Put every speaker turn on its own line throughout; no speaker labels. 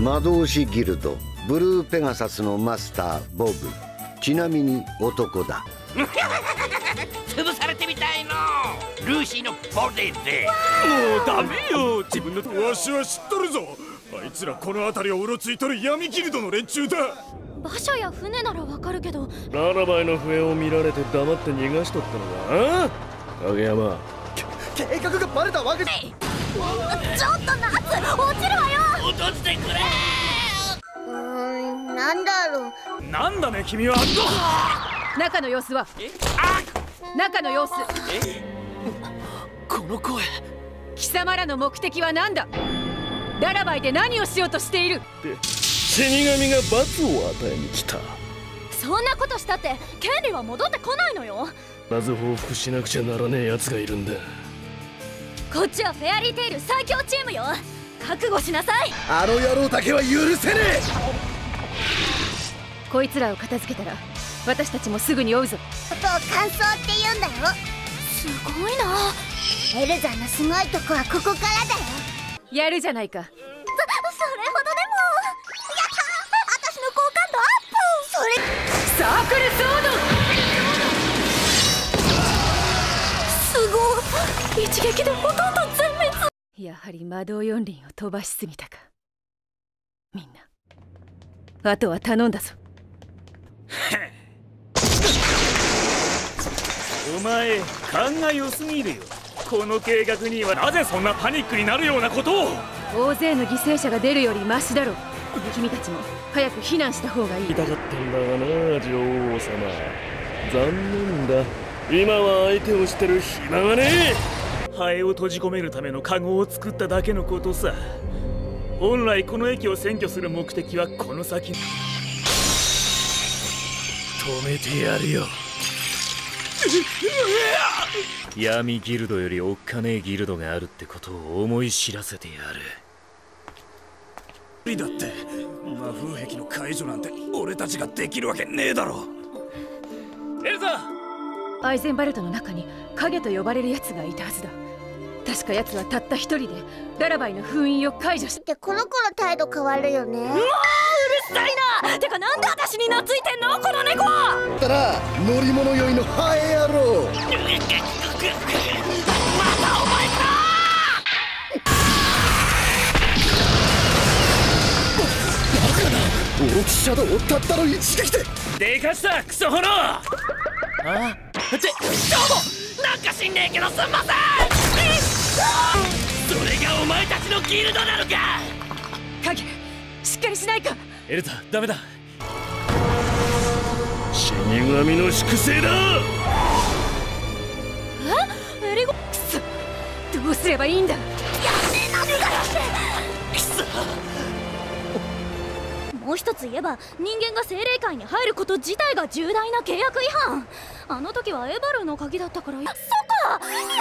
魔導士ギルドブルーペガサスのマスターボブ、ちなみに男だ。
潰されてみたいのルーシーのボディで。
もうダメよ、自分のとわしは知っとるぞ。あいつらこの辺りをうろついとる闇ギルドの連中だ。
馬車や船ならわかるけど、
ララバイの笛を見られて黙って逃がしとったのか。影山、
計画がバレたわけじゃ。
ちょっとナッツ、落ちるわよ。
落としてくれ。
なんだろう。
なんだね君は。
中の様子は？中の様子。
この声。
貴様らの目的は何だ？ララバイで何をしようとしている？
死神が罰を与えに来た。
そんなことしたって権利は戻ってこないのよ。
まず報復しなくちゃならねえ奴がいるんだ。
こっちはフェアリーテイル最強チームよ。覚悟しなさい。
あの野郎だけは許せねえ。
こいつらを片付けたら私たちもすぐに追うぞ。
ことを感想って言うんだよ。すごいな。エルザのすごいとこはここからだよ。
やるじゃないか。
それほどでも。やったー、私の好感度アップ。それ
サークルソード。すごい、一撃でほとんど全滅。やはり魔導四輪を飛ばしすぎたか。みんなあとは頼んだぞ。
お前勘が良すぎるよ。この計画にはなぜそんなパニックになるようなことを。
大勢の犠牲者が出るよりマシだろう。君たちも早く避難した方がいい。
痛かったんだがな、女王様。残念だ、今は相手をしてる暇がねえ。
ハエを閉じ込めるためのカゴを作っただけのことさ。本来この駅を占拠する目的はこの先。止めてやるよ。
闇ギルドよりおっかねえギルドがあるってことを思い知らせてやる。
無理だって、魔風壁の解除なんて俺たちができるわけねえだろ。エルザ、
アイゼンバルトの中に影と呼ばれる奴がいたはずだ。確か奴はたった一人でララバイの封印を解除し
ってこの子の態度変わるよね。うわー、うるさいな。てかなんで私に懐いてんのこの猫は。
たら乗り物酔いのハエ野郎。
またお前か。
オロキシャドウをたったの一撃で。
でかしたクソ炎。
あってどうもなんか知んねえけどすんません。それがお前たちのギルドなのか。
影、しっかりしないか。
エルザ、ダメだ。
死神の粛清だ。
エリゴ、くそ、どうすればいいんだ。
やめなぬがらして
くそ。
もう一つ言えば人間が精霊界に入ること自体が重大な契約違反。あの時はエバルの鍵だったから。そっか、やるじゃないハッピー。もう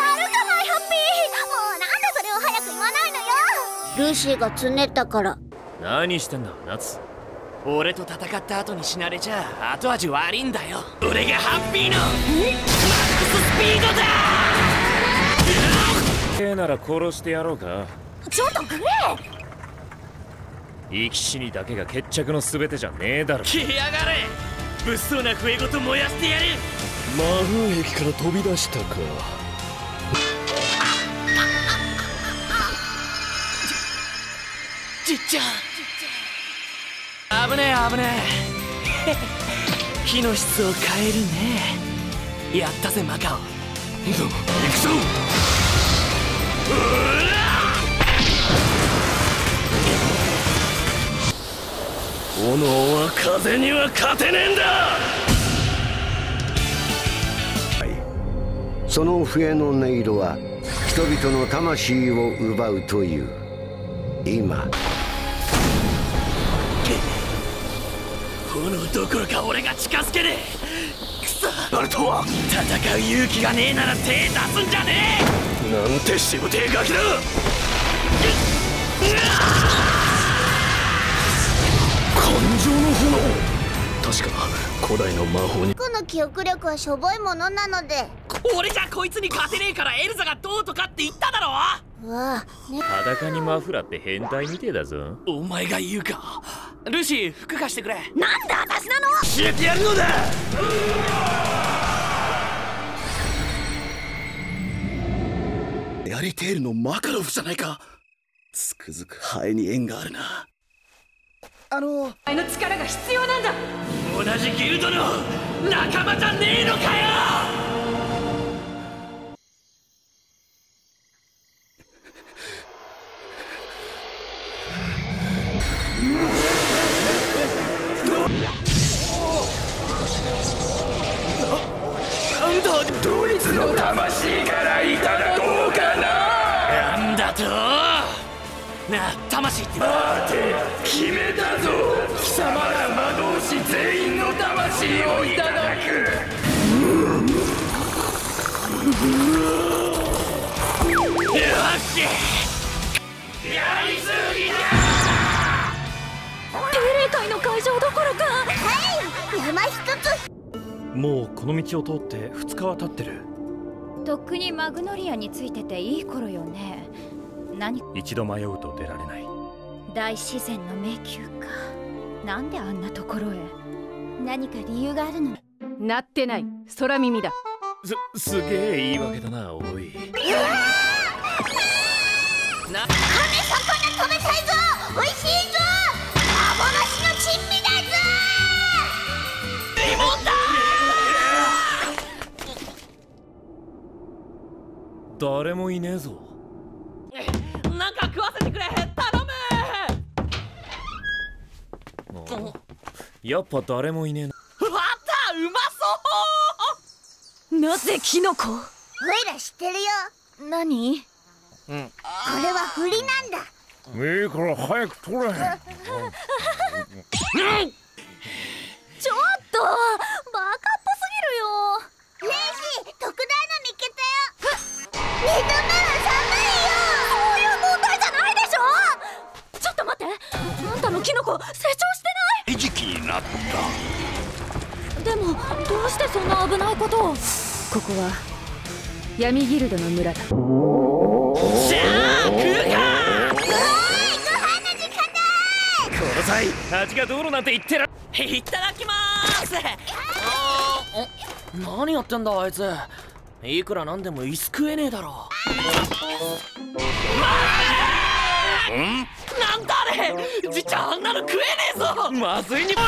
なんでそれを早く言わないのよ。ルーシーがつねったから。
何してんだナツ。
俺と戦った後に死なれちゃ後味悪いんだよ。俺がハッピーのマックススピードだ。
なら殺してやろうか。
ちょっとグレー。
生き死にだけが決着の全てじゃねえだろ。
来やがれ。物騒な笛ごと燃やしてやる。
魔風壁から飛び出したか。
じっちゃん危ねえ危ねえ。火の質を変えるね。やったぜマカオ。行くぞ。
炎は風には勝てねえんだ。
その笛の音色は人々の魂を奪うという。今
炎どころか俺が近づけねえ。くそ、バルトは戦う勇気がねえなら手出すんじゃねえ。
なんてしぶてえガキだ。感情の炎。確か古代の魔法に。
この記憶力はしょぼいものなので。
俺じゃこいつに勝てねえからエルザがどうとかって言っただろ。
わあ、ね、
裸にマフラーって変態みてえだぞ。
お前が言うか。ルシー、服貸してくれ。
なんで私なの。
教えてやるのだ。やりテールのマカロフじゃないか。つくづくハエに縁があるな。
あの力が必要なんだ。
同じギルドの仲間じゃねえのかよ。
ドイツの魂からいただこうかな。
なんだと。なあ、魂って
待て、決めたぞ。貴様ら魔導士全員の魂をいただく。
よし、
やりすぎだ。
定例会の会場どころか。はい、山一つ。
もうこの道を通って2日は経ってる。
とっくにマグノリアについてていい頃よね。何、
一度迷うと出られない。
大自然の迷宮か。なんであんなところへ。何か理由があるの。
なってない。空耳だ。
すげえ言い訳だな、おい。
亀魚飛べたいぞ。おいしいぞ。幻の珍味だぞ。
リモンだ。
誰もいねえぞ。
なんか食わせてくれ、頼む。
やっぱ誰もいねえな。
あった、うまそう。
なぜキノコ。
おいら知ってるよ。
何。
これは振りなんだ。
いいから早く取れ。
ちょっとバカっぽすぎるよ。
レイジ、特大の見っけたよ。2度目は寒いよ。
そういう問題じゃないでしょ。ちょっと待って、あんたのキノコ成長してない。
餌食になった。
でもどうしてそんな危ないことを。
ここは闇ギルドの村だ。
じゃあ食うか。
この際、味がどうのなんて言ってら。
いただきまーす。何やってんだあいつ。いくらなんでも椅子食えねえだろ。なんだあれ。じっちゃん、あんなの食えねえぞ。
まずいに。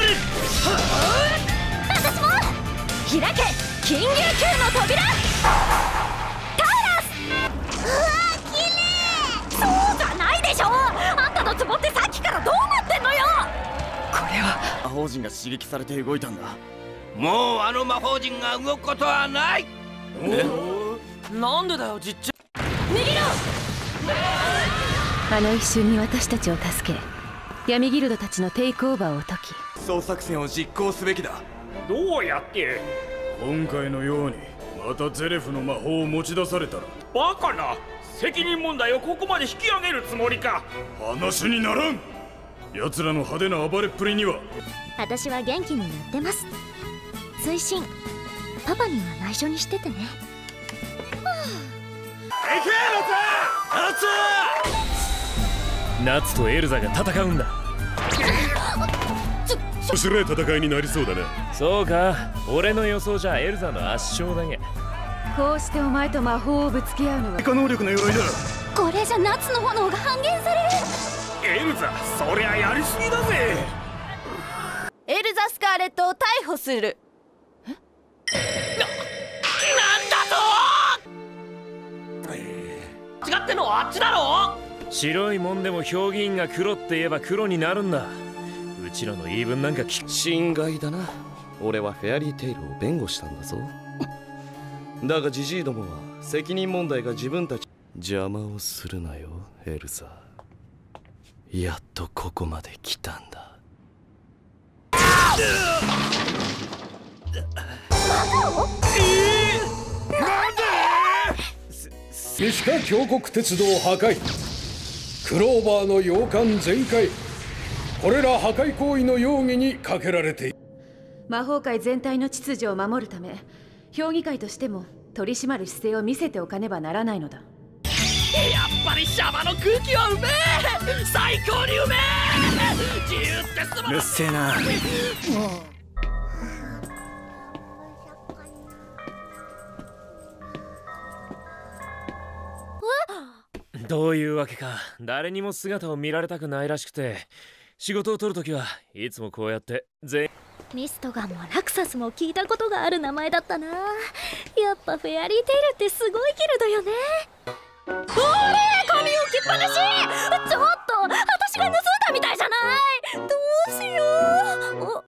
私も。開け金龍級の扉。タラス。うわー、きれい。そうじゃないでしょ。あんたの壺ってさっきからどうなってんのよ。
これは
魔法陣が刺激されて動いたんだ。
もうあの魔法陣が動くことはない。
なんでだよ、じっちゃん。
逃げろ。
あの一瞬に私たちを助け、闇ギルドたちのテイクオーバーを解き、
総作戦を実行すべきだ。
どうやって。
今回のようにまたゼレフの魔法を持ち出されたら
バカな。責任問題をここまで引き上げるつもりか。
話にならん。奴らの派手な暴れっぷりには。
私は元気になってます。追伸、パパには内緒にしててね。
ナツとエルザが戦うんだ。
面白い戦いになりそうだな。
そうか、俺の予想じゃエルザの圧勝だが。
こうしてお前と魔法をぶつけ合うのは
以下能力の鎧だ。
これじゃ夏の炎が半減される。
エルザ、そりゃやりすぎだぜ。
エルザ・スカーレットを逮捕する。
違ってんのはあっちだろ。
白いもんでも評議員が黒って言えば黒になるんだ。うちらの言い分なんか
心外だな。俺はフェアリーテイルを弁護したんだぞ。だがジジイどもは責任問題が自分たち。邪魔をするなよエルザ。やっとここまで来たんだ。
西下峡谷鉄道破壊、クローバーの洋館全壊、これら破壊行為の容疑にかけられている。
魔法界全体の秩序を守るため、評議会としても取り締まる姿勢を見せておかねばならないのだ。
やっぱりシャバの空気はうめえ、最高にうめえ。自由ってすまな
うっせえな。
どういうわけか誰にも姿を見られたくないらしくて、仕事を取るときはいつもこうやって
ミストガンもラクサスも聞いたことがある名前だったな。やっぱフェアリーテイルってすごいギルドよね。